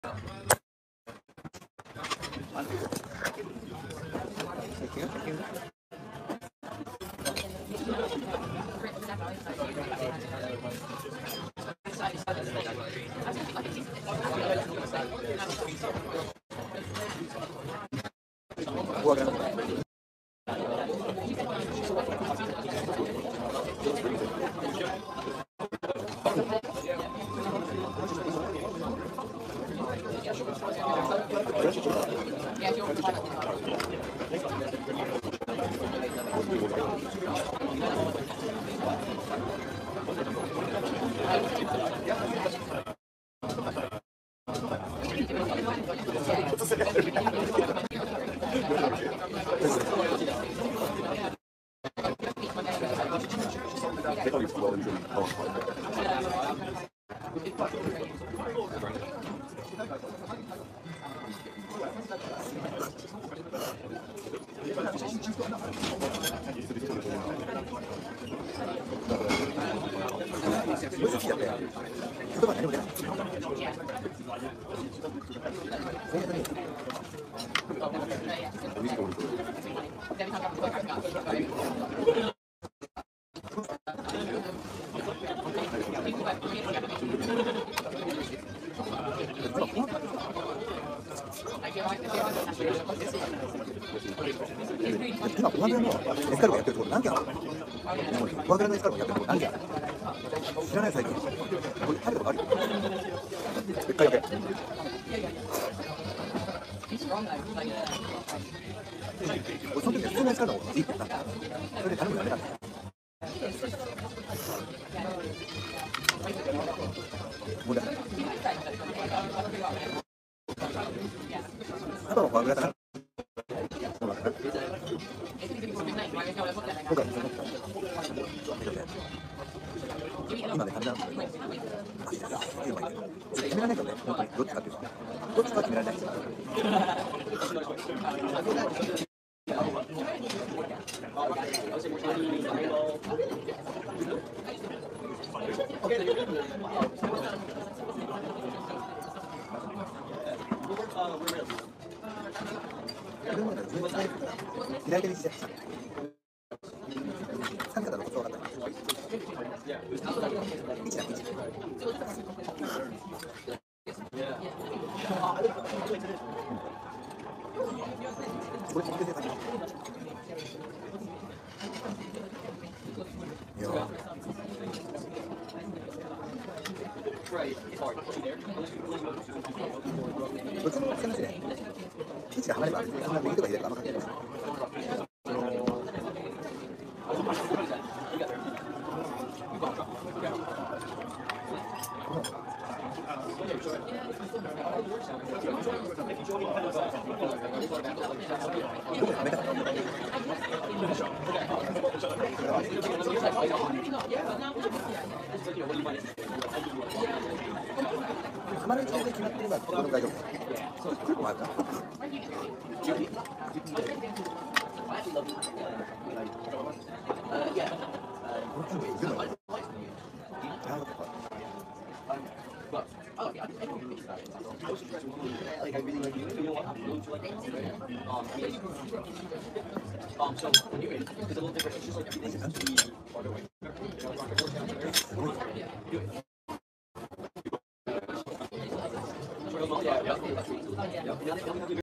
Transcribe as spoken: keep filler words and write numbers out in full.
今、フォアグラのエスカルゴやってるところ何件あるの？フォアグラのエスカルゴやってるところ何件あるの？知らない最近。これ食べたことあるよ。一回だけ。俺その時普通のエスカルゴがいいって言ったんだ。それで頼むのやめたんだよ。もうだ。あとのフォアグラだな。今ね、食べなくても、マジでさ、すげえうまいんだよ。決められないけどね、本当にどっちかっていうと、どっちかは決められない。左手にして。掴み方のコツ分かった。一だ、一。これ、これで先。いや。どっちも使いますね。位置がはまれば、そんな右とか左とかあんま関係ないです。はまる位置で決まってれば、この大丈夫。来る子もあるか。